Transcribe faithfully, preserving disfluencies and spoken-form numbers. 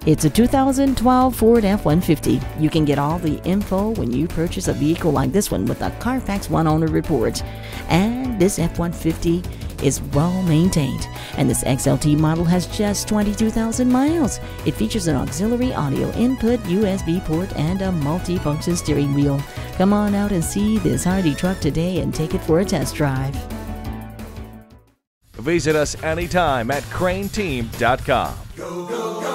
It's a two thousand twelve Ford F one fifty. You can get all the info when you purchase a vehicle like this one with a CARFAX One Owner Report. And this F one fifty is well maintained, and this X L T model has just twenty-two thousand miles. It features an auxiliary audio input, U S B port, and a multi-function steering wheel. Come on out and see this hardy truck today and take it for a test drive. Visit us anytime at crain team dot com. Go, go, go.